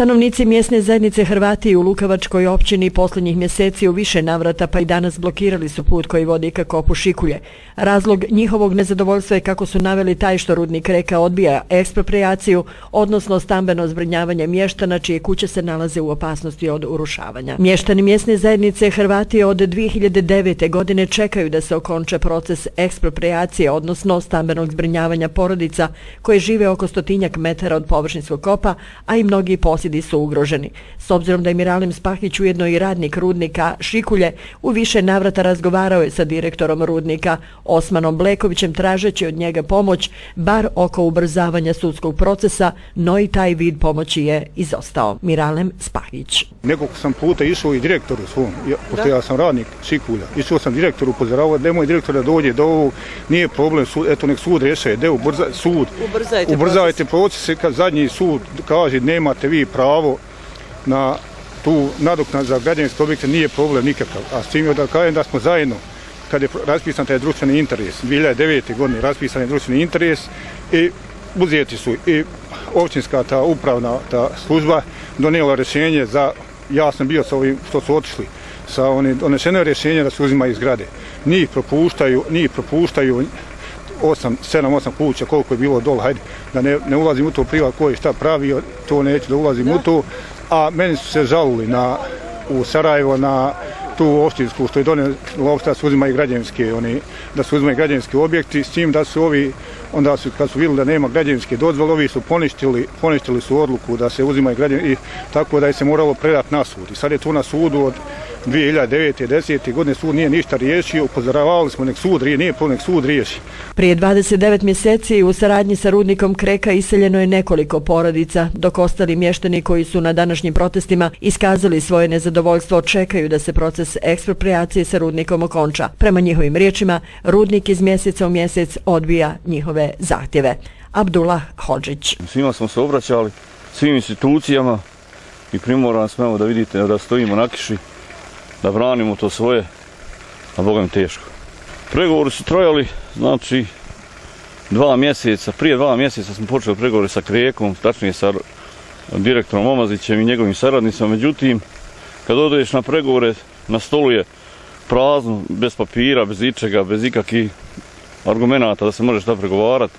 Stanovnici mjesne zajednice Hrvati u Lukavačkoj općini posljednjih mjeseci u više navrata pa i danas blokirali su put koji vodi ka kopu Šikulje. Razlog njihovog nezadovoljstva je, kako su naveli, taj što rudnik Kreka odbija ekspropriaciju, odnosno stambeno zbrinjavanje mještana čije kuće se nalaze u opasnosti od urušavanja. Mještani mjesne zajednice Hrvati od 2009. godine čekaju da se okonča proces ekspropriacije, odnosno stambenog zbrinjavanja porodica koje žive oko 100 metara od površinskog kopa, a i mnogi posjedi su ugroženi. S obzirom da je Miralem Spahić ujedno i radnik rudnika Šikulje, u više navrata razgovarao je sa direktorom rudnika Osmanom Blekovićem tražeći od njega pomoć bar oko ubrzavanja sudskog procesa, no i taj vid pomoći je izostao. Miralem Spahić. Nekoliko sam puta išao i direktoru svom, pošto ja sam radnik Šikulja. Išao sam direktoru upozoravao da moj direktor da dođe do ovog, nije problem, eto nek sud rješaje, ubrzajte procese kad zadnji sud kaže nemate vi pravo na tu nadoknadu za građevinske objekte, nije problem nikakav. A s tim da kažem da smo zajedno, kad je raspisan taj društveni interes, 2009. godine raspisan je društveni interes i uzeti su i općinska ta upravna ta služba donijela rješenje za, ja sam bio sa ovim što su otišli, sa donešeno rješenje da se uzimaju zgrade. Njih propuštaju 7-8 kuća, koliko je bilo dole, hajde, da ne ulazim u to privat ko je šta pravio, to neću da ulazim u to, a meni su se žalili u Sarajevo na tu opštinsku što je donijela da se uzimaju građevinski objekti, s tim da su ovi, onda su kad su vidjeli da nema građevinske dozvole, ovi su poništili su odluku da se uzimaju građevinski, tako da je se moralo predati na sud. I sad je tu na sudu od 2009. 10. godine sud nije ništa riješio, upozoravali smo nek sud riješi. Prije 29 mjeseci u saradnji sa rudnikom Kreka iseljeno je nekoliko porodica, dok ostali mještani koji su na današnjim protestima iskazali svoje nezadovoljstvo čekaju da se proces ekspropriacije sa rudnikom okonča. Prema njihovim riječima, rudnik iz mjeseca u mjesec odbija njihove zahtjeve. Abdullah Hodžić. Svima smo se obraćali, svim institucijama i primoran smo da vidite da stojimo na kiši, da branimo to svoje, a Boga mi teško. Pregovori su trajali, znači, 2 mjeseca. Prije 2 mjeseca smo počeli pregovore sa Krekom, tačnije sa direktorom Omazićem i njegovim saradnicima. Međutim, kad odeš na pregovore, na stolu je prazno, bez papira, bez ičega, bez ikakvih argumenata da se može šta pregovarati.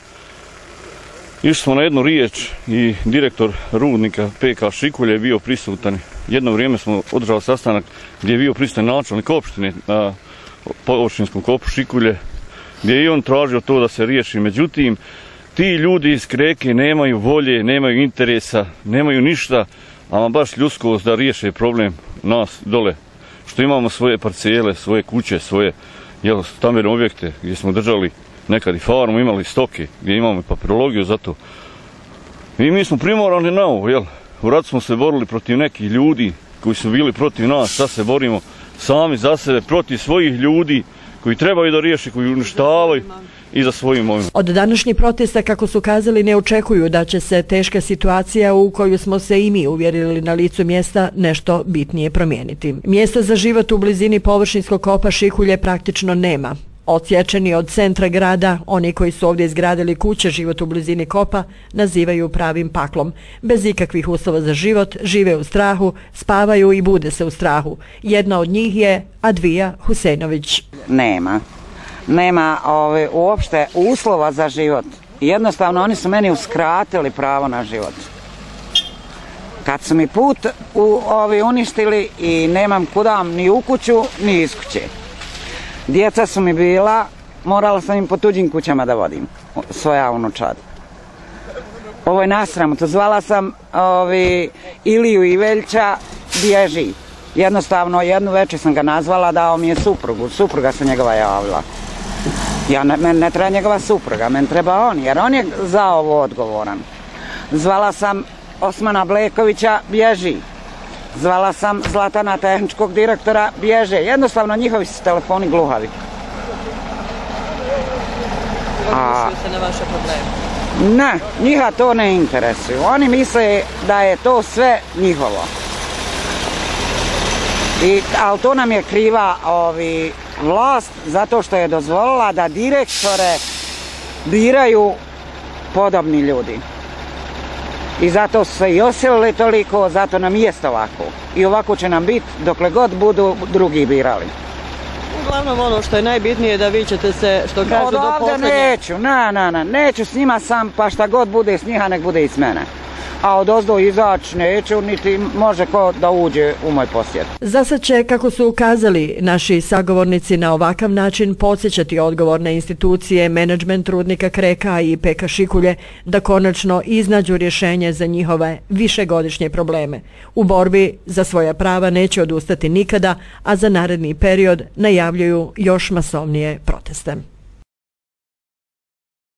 Išli smo na jednu riječ i direktor rudnika PK Šikulje je bio prisutan. Jedno vrijeme smo održali sastanak gdje je bio prisutan načelnik opštine na površinskom kopu Šikulje, gdje je i on tražio to da se riješi. Međutim, ti ljudi iz Kreke nemaju volje, nemaju interesa, nemaju ništa, ama baš ljudskost da riješe problem nas dole. Što imamo svoje parcele, svoje kuće, svoje stambene objekte gdje smo držali nekad i farmu, imali stoke, gdje imamo i papirologiju za to. I mi smo primorani na ovo, jel? U ratu smo se borili protiv nekih ljudi koji su bili protiv nas, sad se borimo sami za sebe, protiv svojih ljudi koji trebaju da riješi, koji uništavaju i za svoju imovinu. Od današnjih protesta, kako su kazali, ne očekuju da će se teška situacija u koju smo se i mi uvjerili na licu mjesta nešto bitnije promijeniti. Mjesta za život u blizini površinskog kopa Šikulje praktično nema. Odsječeni od centra grada, oni koji su ovdje izgradili kuće, život u blizini kopa nazivaju pravim paklom. Bez ikakvih uslova za život, žive u strahu, spavaju i bude se u strahu. Jedna od njih je Advija Huseinović. Nema uopšte uslova za život. Jednostavno oni su meni uskratili pravo na život. Kad su mi put uništili i nemam kudam ni u kuću ni iz kuće. Djeca su mi bila, morala sam im po tuđim kućama da vodim svoja unučad. Ovo je nasramotno. Zvala sam Iliju i Veljča, bježi. Jednostavno, jednu večer sam ga nazvala, dao mi je suprugu. Supruga se njegova javila. Meni ne treba njegova supruga, meni treba on, jer on je za ovo odgovoran. Zvala sam Osmana Blekovića, bježi. Zvala sam Zlatana, tehničkog direktora, bježe. Jednostavno, njihovi su telefoni gluhavi. Odnosuju se na vaše probleme? Ne, njiha to ne interesuju. Oni misle da je to sve njihovo. Ali to nam je kriva vlast zato što je dozvolila da direktore biraju podobni ljudi. I zato su se i osilili toliko, zato nam jest ovako. I ovako će nam biti dokle god budu drugi birali. Uglavnom ono što je najbitnije da vi ćete se, što kažu, do poslednje... neću, neću s njima sam, pa šta god bude s njiha, nek bude i s mene. A odozdo izaći neću, niti može ko da uđe u moj posjed. Za sad će, kako su ukazali naši sagovornici, na ovakav način podsjećati odgovorne institucije, menadžment rudnika Kreka i PK Šikulje da konačno iznađu rješenje za njihove višegodišnje probleme. U borbi za svoja prava neće odustati nikada, a za naredni period najavljuju još masovnije proteste.